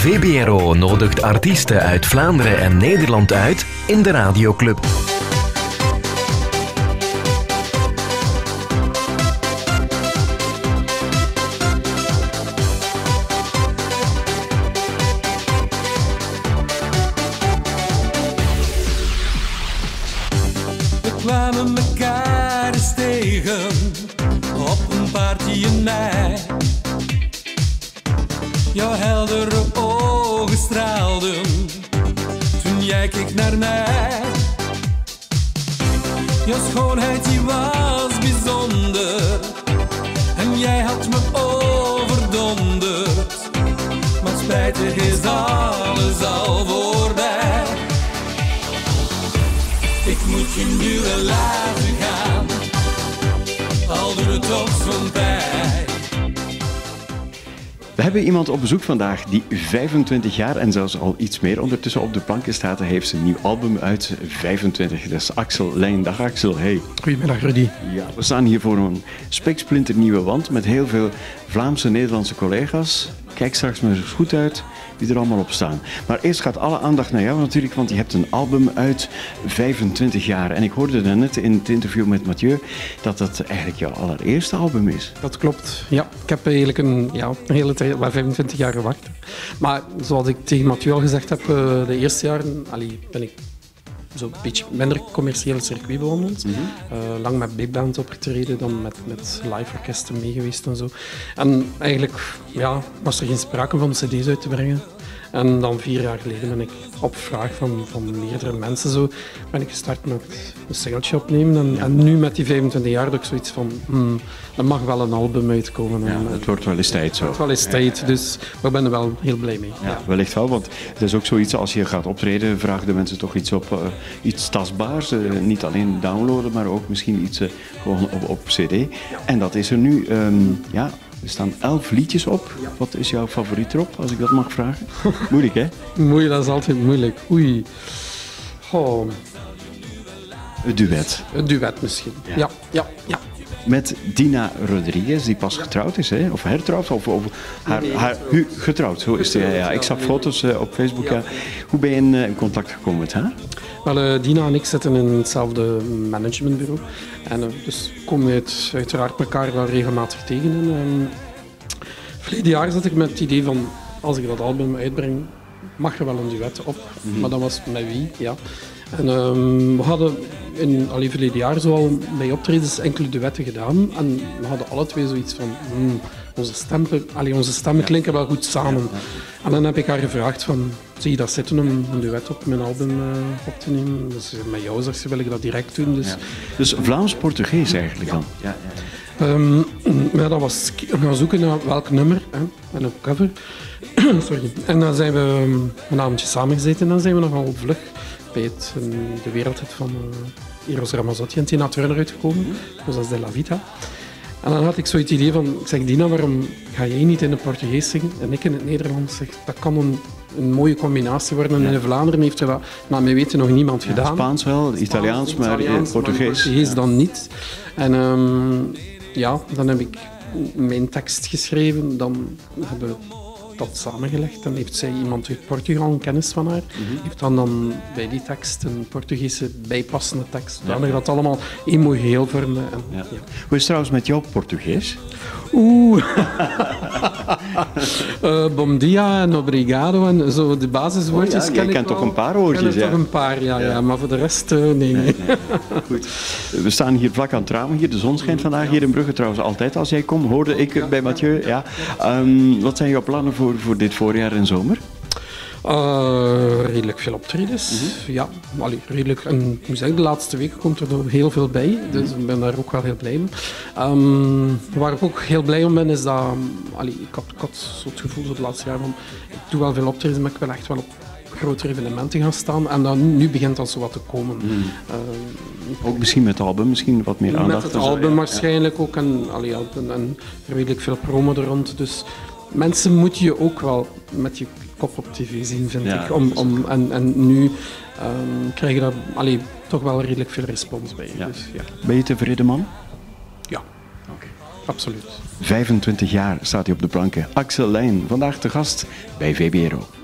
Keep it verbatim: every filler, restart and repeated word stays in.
V B R O nodigt artiesten uit Vlaanderen en Nederland uit in de Radioclub. We kwamen mekaar eens tegen op een party in mei. Jouw heldere ogen straalden toen jij keek naar mij. Jouw schoonheid die was bijzonder en jij had me overdonderd. Maar spijtig is alles al voorbij. Ik moet je nu wel laten gaan, al doet het ook zo'n pijn. We hebben iemand op bezoek vandaag die vijfentwintig jaar en zelfs al iets meer ondertussen op de planken staat. Hij heeft zijn nieuw album uit, vijfentwintig. Dat is Axel Lijn. Dag Axel, hey. Goedemiddag Rudy. Ja, we staan hier voor een spiksplinternieuwe wand met heel veel Vlaamse en Nederlandse collega's. Kijk straks maar eens goed uit wie er allemaal op staan. Maar eerst gaat alle aandacht naar jou natuurlijk, want je hebt een album uit vijfentwintig jaar. En ik hoorde net in het interview met Mathieu dat dat eigenlijk jouw allereerste album is. Dat klopt. Ja, ik heb eigenlijk een, ja, een hele tijd, vijfentwintig jaar gewacht. Maar zoals ik tegen Mathieu al gezegd heb, de eerste jaren allee, ben ik zo'n beetje minder commerciële circuit bewandeld. Mm-hmm. uh, lang met big band opgetreden, dan met, met live orkesten meegeweest en zo. En eigenlijk ja, was er geen sprake van cd's uit te brengen. En dan vier jaar geleden ben ik op vraag van, van meerdere mensen zo, ben ik gestart met een singeltje opnemen. En, ja. en nu met die vijfentwintig jaar heb ik zoiets van, hmm, er mag wel een album uitkomen. Ja, en, het wordt wel eens tijd zo. Het wordt wel eens tijd, ja. Dus ik ben er wel heel blij mee. Ja, ja. Wellicht wel, want het is ook zoiets als je gaat optreden, vragen de mensen toch iets op, uh, iets tastbaars. Uh, niet alleen downloaden, maar ook misschien iets uh, gewoon op, op cd. Ja. En dat is er nu, um, ja... Er staan elf liedjes op. Ja. Wat is jouw favoriet erop, als ik dat mag vragen? Moeilijk, hè? Moeilijk, dat is altijd moeilijk. Oei. Oh. Het duet. Het duet misschien. Ja, ja, ja. ja. Met Dina Rodriguez, die pas getrouwd is, hè? Of hertrouwd, of, of haar, nee, nee, haar hu, getrouwd. Zo is het. Ja, ja. Ik zag foto's uh, op Facebook. Ja. Ja. Hoe ben je in, uh, in contact gekomen met haar? Wel, uh, Dina en ik zitten in hetzelfde managementbureau. En uh, dus komen we het, uiteraard elkaar wel regelmatig tegen. En, um, verleden jaar zat ik met het idee van, als ik dat album uitbreng, mag er wel een duet op. Mm-hmm. Maar dat was met wie, ja. En um, we hadden in allee, verleden jaar zoal bij optredens enkele duetten gedaan. En we hadden alle twee zoiets van, hmm, onze, stemmen, allee, onze stemmen klinken wel goed samen. Ja, ja. En dan heb ik haar gevraagd van, zie je dat zitten om een duet op mijn album uh, op te nemen? Dus met jou, zegt ze, wil ik dat direct doen. Dus, ja. Dus Vlaams-Portugees eigenlijk dan? Ja. Ja, ja. Um, ja, dat was gaan zoeken naar welk nummer hè, en een cover. Sorry. En dan zijn we een avondje samengezeten en dan zijn we nogal vlug bij het, uh, de wereldhit van uh, Eros Ramazzotti en Tina Turner uitgekomen. Mm-hmm. Dus dat is De La Vita. En dan had ik zo het idee van, ik zeg Dina, waarom ga jij niet in het Portugees zingen en ik in het Nederlands? Zeg, dat kan een, een mooie combinatie worden. En ja. In Vlaanderen heeft er dat, naar mijn weten, nog niemand ja, gedaan. Spaans wel, Italiaans, Spaans, maar Italiaans, Portugees. Portugees ja. dan niet. En um, ja, dan heb ik mijn tekst geschreven, dan hebben we dat samengelegd. Dan heeft zij iemand uit Portugal een kennis van haar. Mm-hmm. Heeft dan, dan bij die tekst een Portugese bijpassende tekst. Dan ja. Dat allemaal één mooi geheel vormen. En, ja. Ja. Hoe is het trouwens met jouw Portugees? Oeh. uh, bom dia en obrigado en zo de basiswoordjes. Oh, ja, ken je ik kent wel. toch een paar woordjes, ja? Toch een paar, ja, ja. ja. Maar voor de rest, uh, nee. nee. nee, nee. Goed. We staan hier vlak aan het raam. Hier. De zon schijnt vandaag hier in Brugge trouwens altijd als jij komt. Hoorde ik ja, bij Mathieu. Ja. Ja. Um, wat zijn jouw plannen voor, voor dit voorjaar en zomer? Uh, redelijk veel optredens. Mm-hmm. Ja, allee, redelijk. En ik moet zeggen, de laatste weken komt er nog heel veel bij. Dus mm-hmm. ik ben daar ook wel heel blij mee. Um, waar ik ook heel blij om ben, is dat... Allee, ik, had, ik had zo het gevoel het laatste jaar van... Ik doe wel veel optredens, maar ik wil echt wel op grotere evenementen gaan staan. En dan, nu begint dat zo wat te komen. Mm. Uh, ook misschien met het album, misschien wat meer aandacht. Met het album ja, waarschijnlijk ja. ook. En, allee, en, en redelijk veel promo er rond. Dus mensen moeten je ook wel met je kop op tv zien, vind ja, ik. Om, om, en, en nu um, krijg je daar allee, toch wel redelijk veel respons bij. Ja. Dus, ja. Ben je tevreden, man? Ja. Okay. absoluut. vijfentwintig jaar staat hij op de planken. Axel Lijn, vandaag te gast bij V B R O.